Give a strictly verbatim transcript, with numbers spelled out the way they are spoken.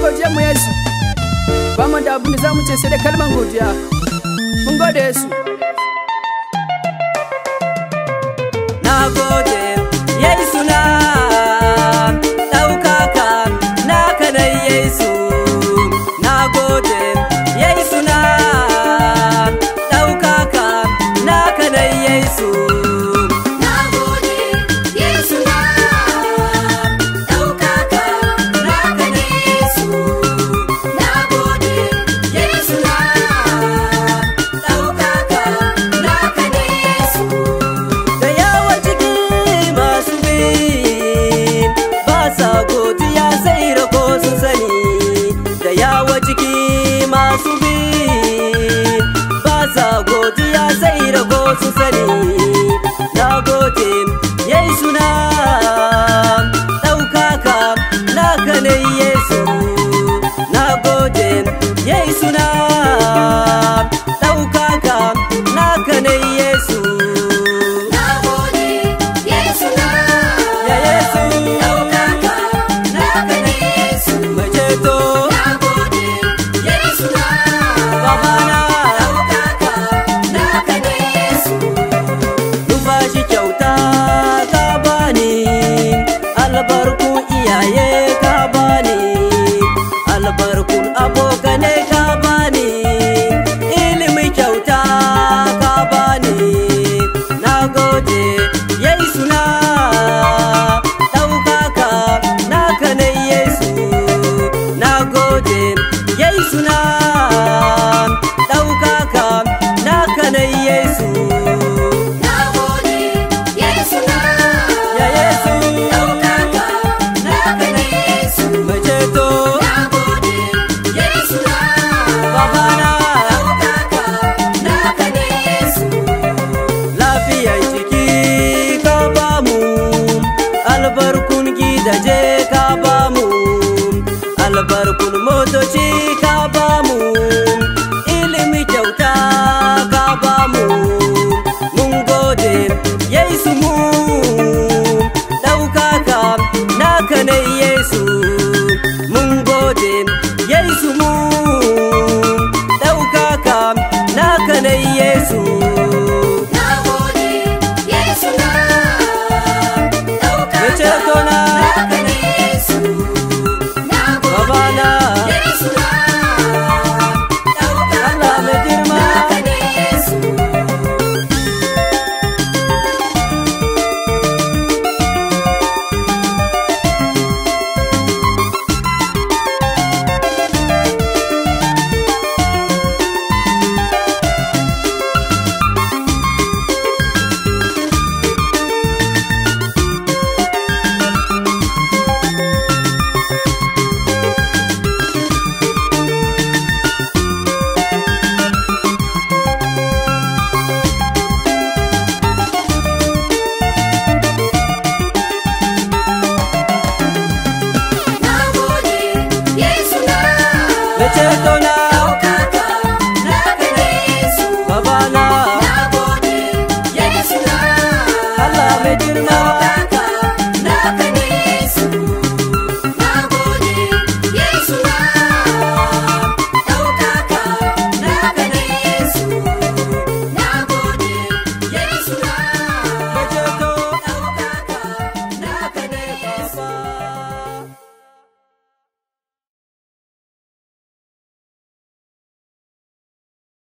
godiyar mu Yesu. Ba mu da abin da za mu ce sai da kalman godiya. Mun gode Yesu. Na gode Yesu na ɗaukaka naka ne Yesu. Na gode Yesu na ɗaukaka naka ne Yesu. Na gode Yesu na ɗaukaka naka ne Yesu. Na gode Yesu na ɗaukaka naka ne Yesu. Da yawa ciki masu bi ba sa godiya sai rako su sani. Da yawa ciki masu bi ba sa godiya sai rako su sani. Na gode Yesu na ɗaukaka naka ne Yesu. Na gode Yesu na ɗaukaka naka ne Yesu. Na gode Yesu na Ya Yesu ɗaukaka naka ne Yesu. mai ceto Na gode Yesu na babana ɗaukaka naka ne Yesu. numfashi kyauta ka bani, albarkun iyaye ka bani, albarkun abokane ka bani, ilimi kyauta ka bani. Na gode Yesu na ɗaukaka naka ne Yesu. Na gode Yesu na ɗaukaka naka ne Yesu. Na gode Yesu na Ya Yesu ɗaukaka naka ne Yesu. mai ceto Na gode Yesu na babana ɗaukaka naka ne Yesu. lafiyar jiki ka bamu, albarkun gidaje ka bamu, albarkun motoci ka bamu, ilimi kyauta ka bamu. Mun gode Yesu mu ɗaukaka naka ne Yesu. Mun gode Yesu mu ɗaukaka naka ne Yesu. Na gode Yesu na ɗaukaka Mai ceto